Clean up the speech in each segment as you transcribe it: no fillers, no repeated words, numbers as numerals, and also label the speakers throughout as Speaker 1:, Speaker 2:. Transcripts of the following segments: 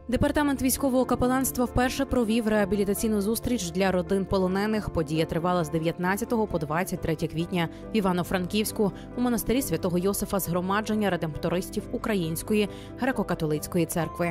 Speaker 1: Департамент військового капеланства вперше провів реабілітаційну зустріч для родин полонених. Подія тривала з 19 по 23 квітня в Івано-Франківську у монастирі Святого Йосифа Згромадження редемптористів Української греко-католицької церкви.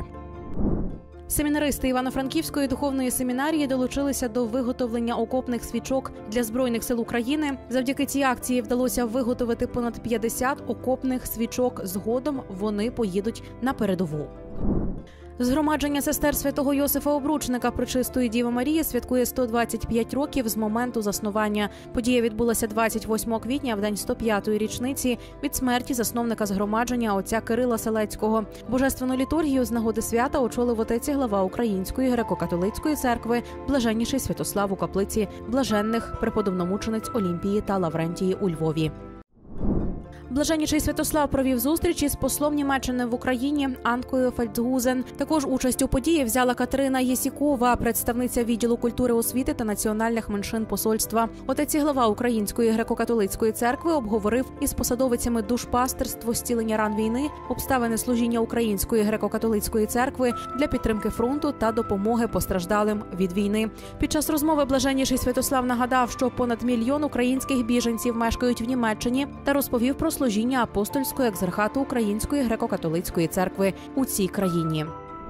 Speaker 1: Семінаристи Івано-Франківської духовної семінарії долучилися до виготовлення окопних свічок для Збройних сил України. Завдяки цій акції вдалося виготовити понад 50 окопних свічок. Згодом вони поїдуть на передову. Згромадження сестер Святого Йосифа Обручника Пречистої Діви Марії святкує 125 років з моменту заснування. Подія відбулася 28 квітня, в день 105-ї річниці від смерті засновника згромадження отця Кирила Селецького. Божественну літургію з нагоди свята очолив отець і глава Української греко-католицької церкви блаженніший Святослав у каплиці блаженних преподобномучениць Олімпії та Лаврентії у Львові. Блаженніший Святослав провів зустрічі з послом Німеччини в Україні Анкою Фельдгузен. Також участь у події взяла Катерина Єсікова, представниця відділу культури, освіти та національних меншин посольства. Отець і глава Української греко-католицької церкви обговорив із посадовицями душпастерство, зцілення ран війни, обставини служіння Української греко-католицької церкви для підтримки фронту та допомоги постраждалим від війни. Під час розмови блаженніший Святослав нагадав, що понад 1 мільйон українських біженців мешкають в Німеччині та розповів про служіння апостольського екзархату Української греко-католицької церкви у цій країні.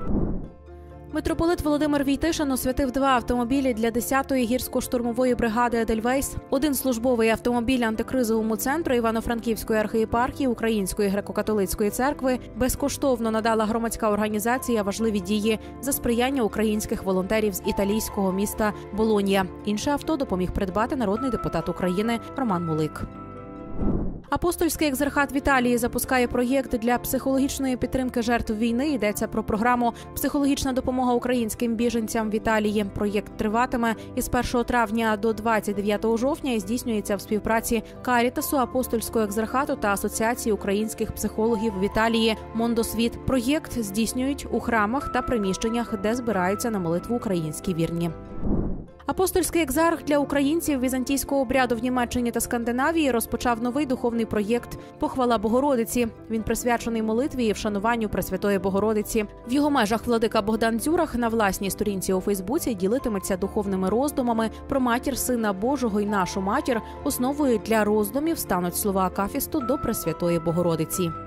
Speaker 1: Митрополит Володимир Війтишин освятив 2 автомобілі для 10-ї гірсько-штурмової бригади «Едельвейс». Один службовий автомобіль антикризовому центру Івано-Франківської архієпархії Української греко-католицької церкви безкоштовно надала громадська організація «Важливі дії» за сприяння українських волонтерів з італійського міста Болонья. Інше авто допоміг придбати народний депутат України Роман Мулик. Апостольський екзархат в Італії запускає проєкт для психологічної підтримки жертв війни. Йдеться про програму «Психологічна допомога українським біженцям в Італії». Проєкт триватиме із 1 травня до 29 жовтня і здійснюється в співпраці Карітасу, Апостольського екзархату та Асоціації українських психологів в Італії «Мондосвіт». Проєкт здійснюють у храмах та приміщеннях, де збираються на молитву українські вірні. Апостольський екзарх для українців візантійського обряду в Німеччині та Скандинавії розпочав новий духовний проєкт «Похвала Богородиці». Він присвячений молитві і вшануванню Пресвятої Богородиці. В його межах владика Богдан Дзюрах на власній сторінці у Фейсбуці ділитиметься духовними роздумами про матір Сина Божого і нашу матір. Основою для роздумів стануть слова акафісту до Пресвятої Богородиці.